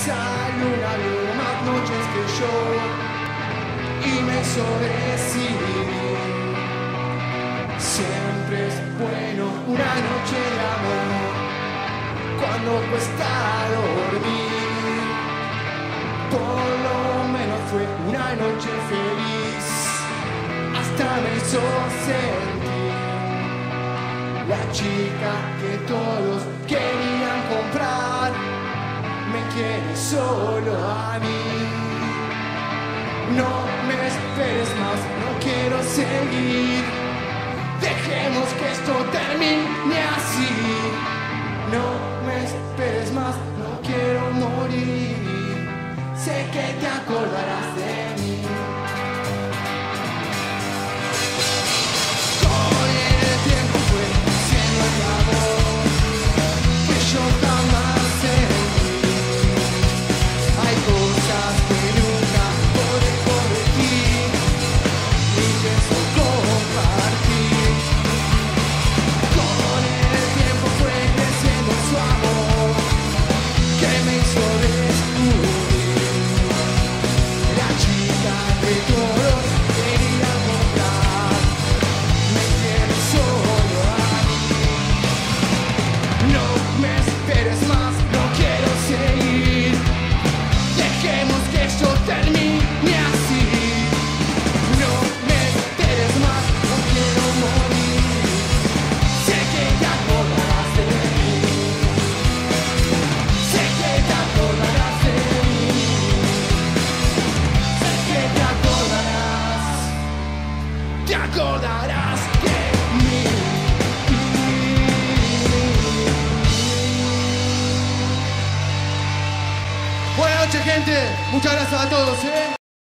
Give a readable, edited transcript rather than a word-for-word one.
esa luna vio más noches que yo y me hizo decidir. Siempre es bueno una noche de amor cuando cuesta dormir. Por lo menos fue una noche feliz, hasta me hizo sentir la chica que todos querían comprar. Me quiere solo a mí. No me esperes más, no quiero seguir. Dejemos que esto termine así. No me esperes más, no quiero morir. Sé que te acordarás de mí. Hoy el tiempo fue siendo el amor que yo jamás sentí. Hay cosas que nunca podré corregir ni pienso compartir. Con el tiempo fue creciendo su amor que me hizo descubrir la chica que todos querían comprar. Me quiere solo a mí. No me esperes más, no quiero seguir. Dejemos que esto termine así. No me esperes más, no quiero morir. Sé que te acordarás de mí. Sé que te acordarás de mí. Sé que te acordarás de mí. Buenas noches, gente. Muchas gracias a todos,